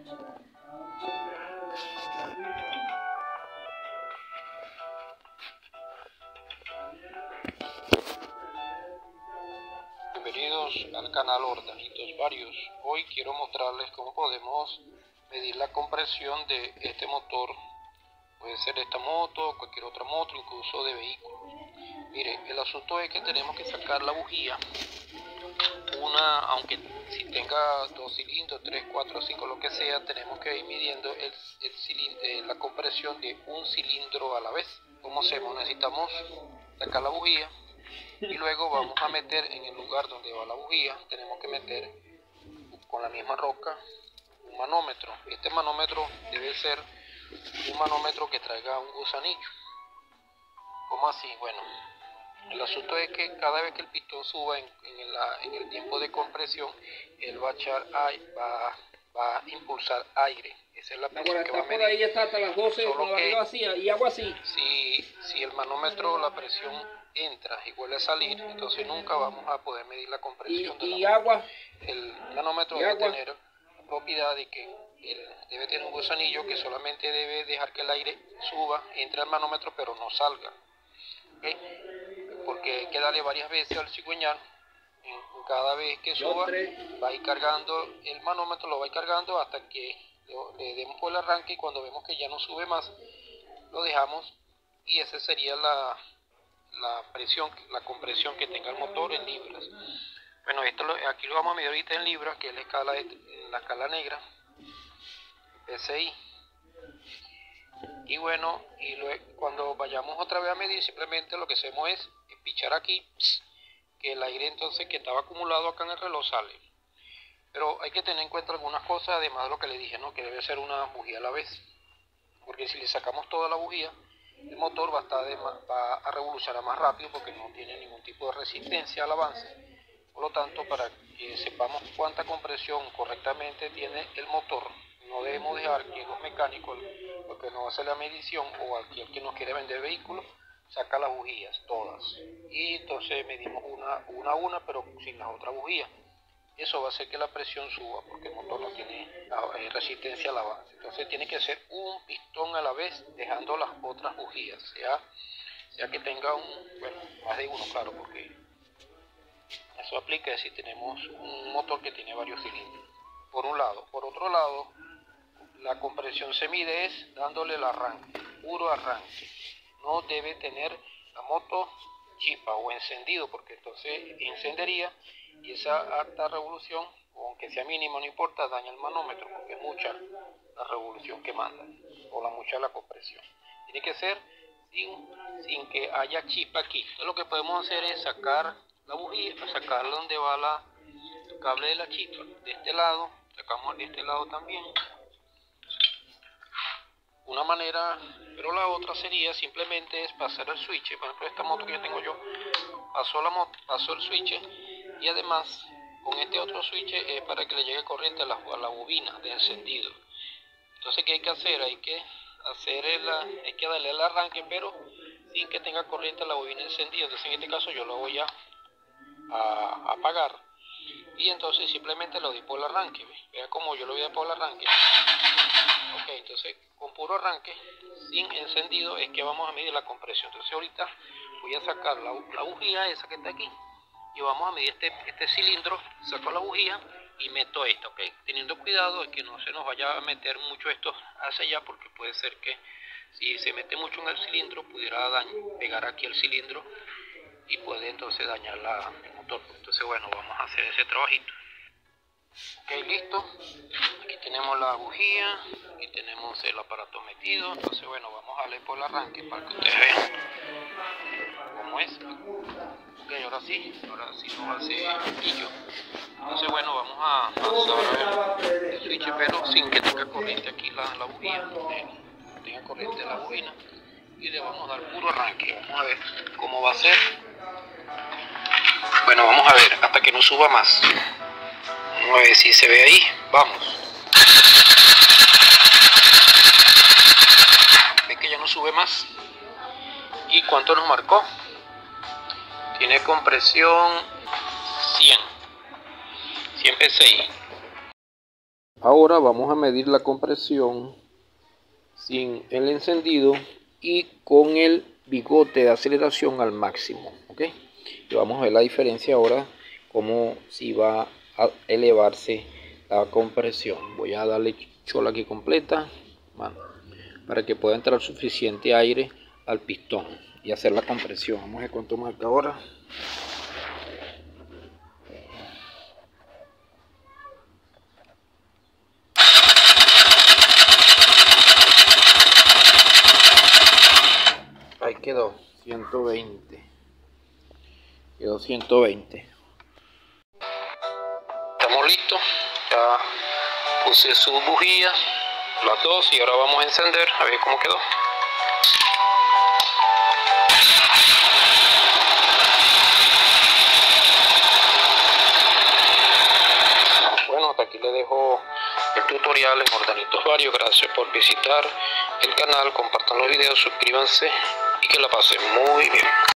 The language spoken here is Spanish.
Bienvenidos al canal Hortalitos Varios. Hoy quiero mostrarles cómo podemos medir la compresión de este motor. Puede ser de esta moto, cualquier otra moto, incluso de vehículos. Mire, el asunto es que tenemos que sacar la bujía. Aunque si tenga 2 cilindros, 3, 4, 5, lo que sea, tenemos que ir midiendo la compresión de un cilindro a la vez. ¿Cómo hacemos? Necesitamos sacar la bujía y luego vamos a meter en el lugar donde va la bujía, tenemos que meter con la misma roca un manómetro. Este manómetro debe ser un manómetro que traiga un gusanillo. ¿Cómo así? Bueno, el asunto es que cada vez que el pistón suba en el tiempo de compresión, él va a impulsar aire. Esa es la presión que va a medir. Por ahí está hasta las 12 Solo con la barriga vacía y agua así. Si el manómetro, la presión entra y vuelve a salir, entonces nunca vamos a poder medir la compresión de la agua. El manómetro debe tener la propiedad de que debe tener un gusanillo que solamente debe dejar que el aire suba, entre al manómetro, pero no salga. ¿Okay? Porque hay que darle varias veces al cigüeñal. Cada vez que suba, va a ir cargando el manómetro, lo va a ir cargando hasta que le demos por el arranque, y cuando vemos que ya no sube más, lo dejamos, y esa sería la presión, la compresión que tenga el motor en libras. Bueno, aquí lo vamos a medir ahorita en libras, que es la escala negra, PSI. Y bueno, cuando vayamos otra vez a medir, simplemente lo que hacemos es pichar aquí, que el aire entonces que estaba acumulado acá en el reloj sale. Pero hay que tener en cuenta algunas cosas, además de lo que le dije, ¿no? Que debe ser una bujía a la vez, porque si le sacamos toda la bujía, el motor va a revolucionar más rápido, porque no tiene ningún tipo de resistencia al avance. Por lo tanto, para que sepamos cuánta compresión correctamente tiene el motor, no debemos dejar que los mecánicos, porque no hace la medición, o aquel que nos quiere vender vehículos, saca las bujías todas, y entonces medimos una a una, pero sin las otras bujías. Eso va a hacer que la presión suba, porque el motor no tiene resistencia al avance. Entonces tiene que ser un pistón a la vez, dejando las otras bujías, sea que tenga más de uno, claro, porque eso aplica si tenemos un motor que tiene varios cilindros, por un lado. Por otro lado, la compresión se mide dándole el arranque, puro arranque. No debe tener la moto chispa o encendido, porque entonces encendería, y esa alta revolución, aunque sea mínima, no importa, daña el manómetro, porque es mucha la revolución que manda, o mucha la compresión. Tiene que ser sin que haya chispa aquí. Entonces lo que podemos hacer es sacar la bujía, sacarla donde va el cable de la chispa, de este lado, sacamos de este lado también. Una manera, pero la otra sería simplemente es pasar el switch. Por ejemplo, esta moto que yo tengo paso el switch, y además con este otro switch es para que le llegue corriente a la bobina de encendido. Entonces, ¿qué hay que hacer? Hay que darle el arranque, pero sin que tenga corriente a la bobina encendida. Entonces, en este caso yo lo voy a apagar, y entonces simplemente lo doy por el arranque. Vea como yo lo voy a dar por el arranque. Ok, entonces con puro arranque, sin encendido, es que vamos a medir la compresión. Entonces ahorita voy a sacar la bujía esa que está aquí, y vamos a medir este cilindro. Saco la bujía y meto esto, ok, teniendo cuidado de que no se nos vaya a meter mucho esto hacia allá, porque puede ser que si se mete mucho en el cilindro pudiera pegar aquí el cilindro y puede entonces dañar el motor. Entonces bueno, vamos a hacer ese trabajito. Ok, listo. Aquí tenemos la bujía, aquí tenemos el aparato metido. Entonces bueno, vamos a darle por el arranque para que ustedes vean cómo es. Ok, ahora sí nos hace poquillo. Entonces bueno, vamos a pasar el switch, pero sin que tenga corriente aquí la bujía, no tenga corriente la bobina, y le vamos a dar puro arranque. Vamos a ver cómo va a ser. Bueno, vamos a ver hasta que no suba más. Vamos a ver si se ve ahí. Vamos. Ve que ya no sube más. ¿Y cuánto nos marcó? Tiene compresión 100 PSI. Ahora vamos a medir la compresión sin el encendido y con el bigote de aceleración al máximo, ¿ok? Y vamos a ver la diferencia ahora, como si va a elevarse la compresión. Voy a darle chola aquí completa, para que pueda entrar suficiente aire al pistón y hacer la compresión. Vamos a ver cuánto marca ahora. Ahí quedó 120. Quedó 120. Estamos listos. Ya puse sus bujías, las dos, y ahora vamos a encender a ver cómo quedó. Bueno, hasta aquí les dejo el tutorial en Ordanito Varios. Gracias por visitar el canal, compartan los videos, suscríbanse y que la pasen muy bien.